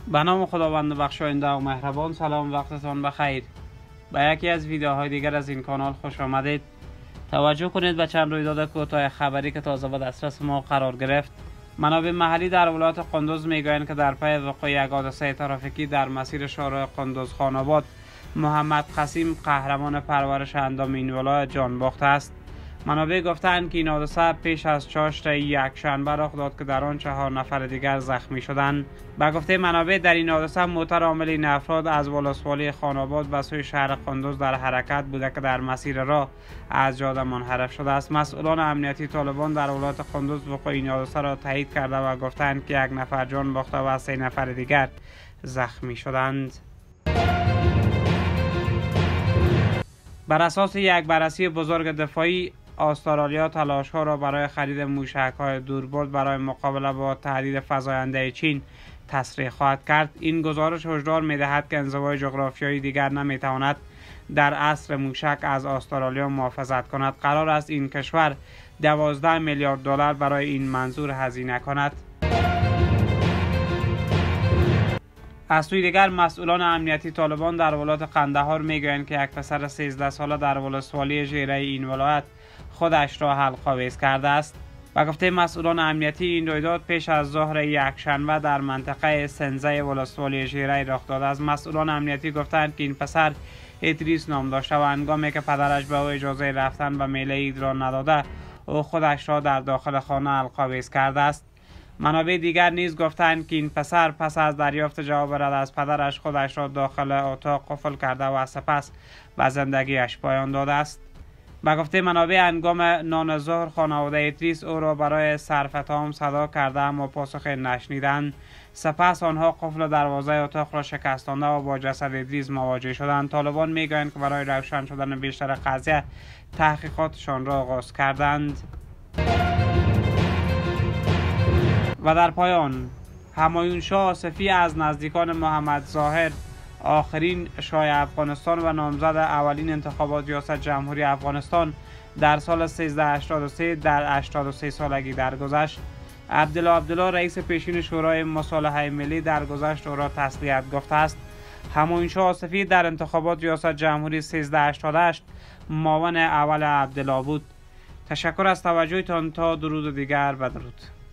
به نام خداوند بخشاینده و مهربان. سلام، وقتتان بخیر. به یکی از ویدیوهای دیگر از این کانال خوش آمدید. توجه کنید به چند رویداد کوتاه خبری که تازه به دسترس ما قرار گرفت. منابع محلی در ولایت قندوز میگویند که در پی وقوع یک حادثه ترافیکی در مسیر شارع قندوز خان آباد، محمد قسیم قهرمان پرورش اندام این ولایت جان باخته است. منابع گفتند که این حادثه پیش از چاشت یکشنبه رخ داد که در آن 4 نفر دیگر زخمی شدند. به گفته منابع در این حادثه موتر حامل این افراد از ولسوالی خان آباد به سوی شهر قندوز در حرکت بوده که در مسیر راه از جاده منحرف شده است. مسئولان امنیتی طالبان در ولایت قندوز وقوع این حادثه را تایید کرده و گفتند که 1 نفر جان باخته و 3 نفر دیگر زخمی شدند. بر اساس یک بررسی بزرگ دفاعی، استرالیا تلاش‌ها را برای خرید موشک‌های دوربرد برای مقابله با تهدید فزاینده چین تسریع خواهد کرد. این گزارش هشدار می‌دهد که انزوای جغرافیایی دیگر نمی‌تواند در عصر موشک از استرالیا محافظت کند. قرار است این کشور 12 میلیارد دلار برای این منظور هزینه کند. از سوی دیگر، مسئولان امنیتی طالبان در ولایت قندهار میگویند که یک پسر 13 ساله در ولسوالی ژیره این ولایت خودش را حلق‌آویز کرده است. به گفته مسئولان امنیتی، این رویداد پیش از ظهر یکشنبه در منطقه سنزه ولسوالی ژیره رخ داده است. مسئولان امنیتی گفتند که این پسر ادریس نام داشته و هنگامی که پدرش به او اجازه رفتن به میله عید را نداده، او خودش را در داخل خانه حلق‌آویز کرده است. منابع دیگر نیز گفتند که این پسر پس از دریافت جواب رد از پدرش خودش را داخل اتاق قفل کرده و سپس به زندگیش پایان داده است. به گفته منابع، هنگام نان ظهر خانواده ادریس او را برای صرف طعام صدا کرده اما پاسخ نشنیدند. سپس آنها قفل دروازه اتاق را شکستانده و با جسد ادریس مواجه شدند. طالبان میگویند که برای روشن شدن بیشتر قضیه تحقیقاتشان را آغاز کردند. و در پایان، همایون شاه آصفی از نزدیکان محمد ظاهر، آخرین شاه افغانستان و نامزد اولین انتخابات ریاست جمهوری افغانستان در سال 1383 در 83 سالگی درگذشت. عبدالله رئیس پیشین شورای مصالحه ملی درگذشت او را تسلیت گفته است. همایون شاه آصفی در انتخابات ریاست جمهوری 1388 معاون اول عبدالله بود. تشکر از توجهتان. تا درود دیگر، بدرود.